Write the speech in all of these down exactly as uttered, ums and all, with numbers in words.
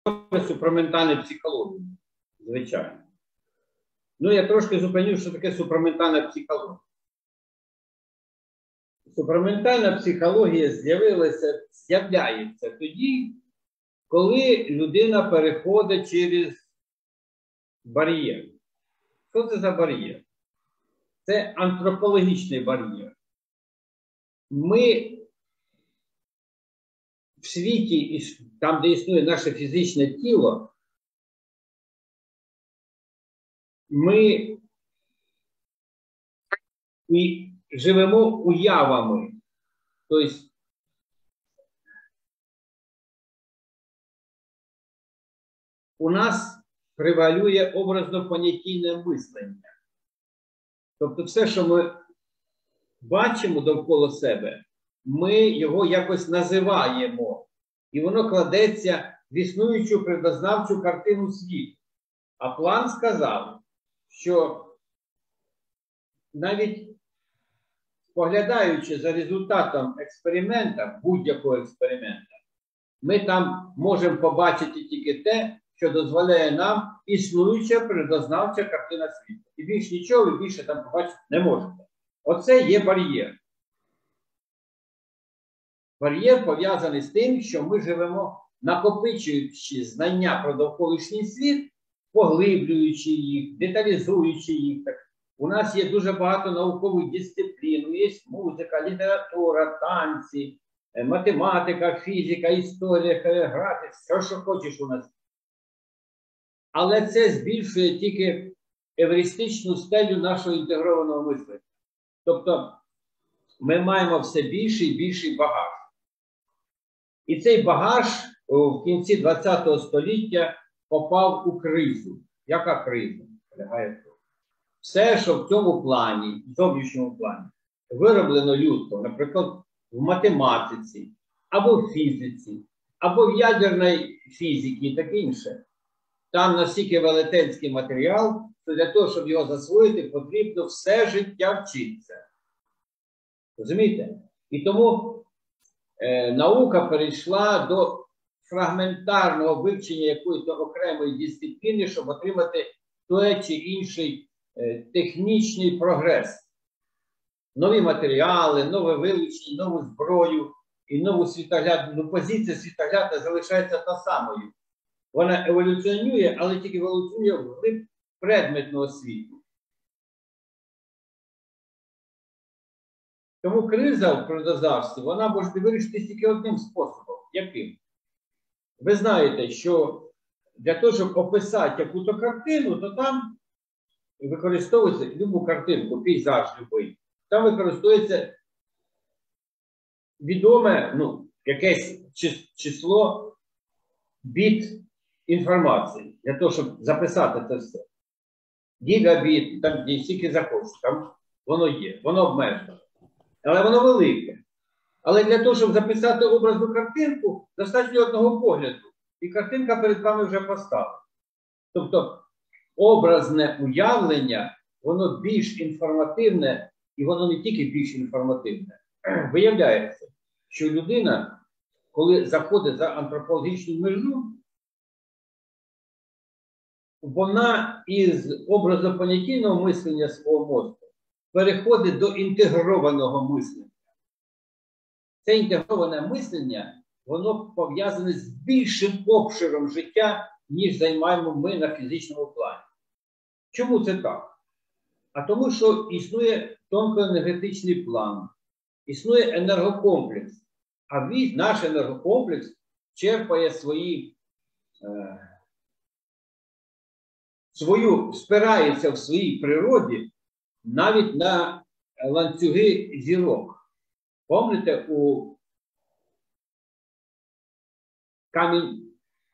супраментальна психологія, звичайно. Ну, я трошки зупиню, що таке супраментальна психологія. Супраментальна психологія з'явилася, з'являється тоді, коли людина переходить через бар'єр. Що це за бар'єр? Це антропологічний бар'єр. Ми в світі, там, де існує наше фізичне тіло, ми і живемо уявами. Тобто, у нас превалює образно-понятійне мислення. Тобто все, що ми бачимо довкола себе, ми його якось називаємо. І воно кладеться в існуючу природознавчу картину світу. А План сказав, що навіть споглядаючи за результатом експеримента, будь-якого експеримента, ми там можемо побачити тільки те, що дозволяє нам існуюча природознавча картина світу. І більш нічого ви більше там побачити не можете. Оце є бар'єр. Бар'єр пов'язаний з тим, що ми живемо, накопичуючи знання про довколишній світ, поглиблюючи їх, деталізуючи їх. Так, у нас є дуже багато наукових дисциплін, є музика, література, танці, математика, фізика, історія, хореографія, все, що хочеш у нас. Але це збільшує тільки евристичну стелю нашого інтегрованого мислення. Тобто ми маємо все більший і більший багаж. І цей багаж в кінці ХХ століття попав у кризу. Яка криза? Все, що в цьому плані, в зовнішньому плані, вироблено людством, наприклад, в математиці, або в фізиці, або в ядерній фізиці і таке інше. Там настільки велетенський матеріал, що для того, щоб його засвоїти, потрібно все життя вчитися. Розумієте? І тому е, наука перейшла до фрагментарного вивчення якоїсь окремої дисципліни, щоб отримати той чи інший е, технічний прогрес. Нові матеріали, нове вилучення, нову зброю і нову світоглядну. Ну, позиція світогляду залишається та самою. Вона еволюціонує, але тільки еволюціонує вглиб предметного світу. Тому криза в природознавстві, вона може вирішитися тільки одним способом. Яким? Ви знаєте, що для того, щоб описати якусь картину, то там використовується любу картинку, пейзаж любий. Там використовується відоме, ну, якесь число біт інформації, для того, щоб записати це все. Гігабіт, там стільки захочеш, там воно є, воно обмежено. Але воно велике. Але для того, щоб записати образну картинку, достатньо одного погляду. І картинка перед вами вже поставлена. Тобто, образне уявлення, воно більш інформативне, і воно не тільки більш інформативне. Виявляється, що людина, коли заходить за антропологічну межу, вона із образно-понятійного мислення свого мозку переходить до інтегрованого мислення. Це інтегроване мислення, воно пов'язане з більшим обширом життя, ніж займаємо ми на фізичному плані. Чому це так? А тому, що існує тонкоенергетичний план, існує енергокомплекс. А він, наш енергокомплекс черпає свої, е, свою, спирається в своїй природі навіть на ланцюги зірок. Пам'ятаєте, у камінь,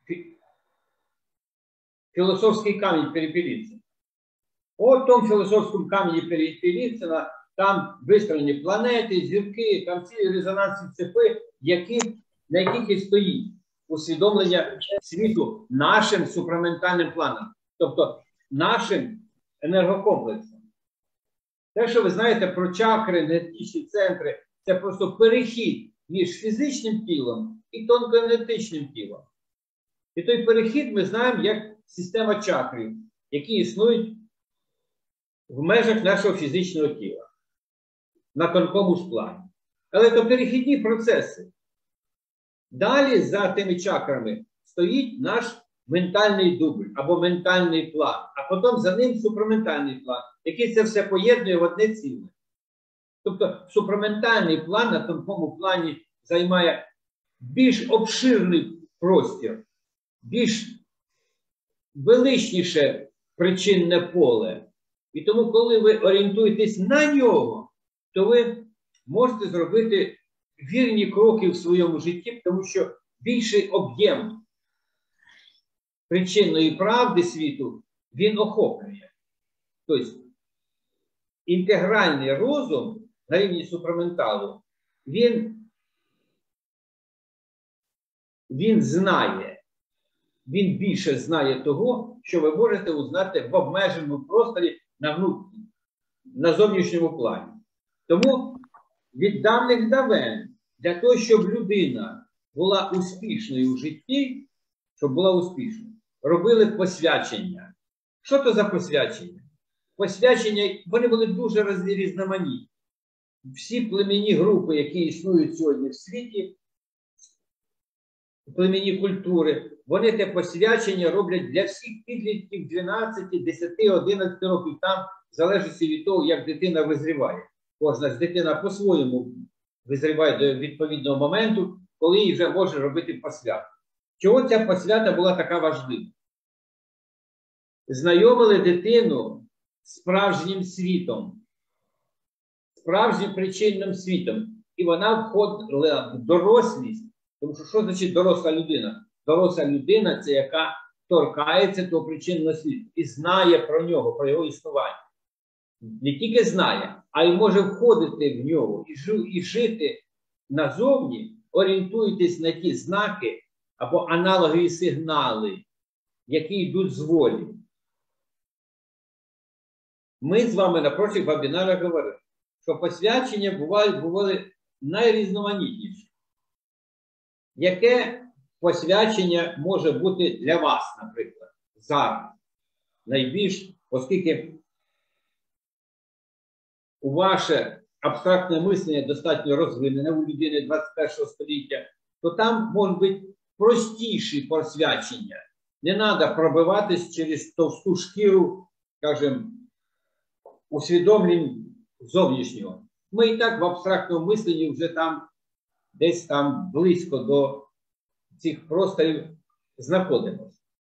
філософський камінь Перепеліцина. От в тому філософському камені Перепеліцина там вистроєні планети, зірки, там цілі резонансні цепи, які, на яких і стоїть усвідомлення світу нашим супраментальним планом. Тобто нашим енергокомплексом. Те, що ви знаєте про чакри, енергетичні центри, це просто перехід між фізичним тілом і тонкоенергетичним тілом. І той перехід ми знаємо як система чакрів, які існують в межах нашого фізичного тіла, на тонкому ж плані. Але це перехідні процеси. Далі за тими чакрами стоїть наш ментальний дубль або ментальний план, а потім за ним супраментальний план, який це все поєднує в одне ціле. Тобто супраментальний план на тонкому плані займає більш обширний простір, більш величніше причинне поле. І тому, коли ви орієнтуєтесь на нього, то ви можете зробити вірні кроки в своєму житті, тому що більший об'єм причинної правди світу він охоплює. Тобто інтегральний розум на рівні супраменталу, він, він знає, він більше знає того, що ви можете узнати в обмеженому просторі на, внут... на зовнішньому плані. Тому від давних давен, для того, щоб людина була успішною у житті, щоб була успішною, робили посвячення. Що то за посвячення? Посвячення, вони були дуже різноманітні. Всі племінні групи, які існують сьогодні в світі, племінні культури, вони те посвячення роблять для всіх підлітків дванадцяти, десяти, одинадцяти років. Там залежить від того, як дитина визріває. Кожна ж дитина по-своєму визріває до відповідного моменту, коли їй вже може робити посвяту. Чого ця посвята була така важлива? Знайомили дитину з справжнім світом, справжнім причинним світом. І вона входила в дорослість. Тому що що значить доросла людина? Доросла людина – це яка торкається до причинного світу і знає про нього, про його існування. Не тільки знає, а й може входити в нього і, жи, і жити назовні, орієнтуючись на ті знаки або аналоги і сигнали, які йдуть з волі. Ми з вами на прошлих вебінарах говорили, що посвячення бували, бували найрізноманітніші. Яке посвячення може бути для вас, наприклад, зараз? Найбільш, оскільки у ваше абстрактне мислення достатньо розвинене у людини двадцять першого століття, то там можуть бути простіші посвячення. Не треба пробиватись через товсту шкіру, скажімо, усвідомлень зовнішнього. Ми і так в абстрактному мисленні вже там, десь там близько до цих просторів знаходимося.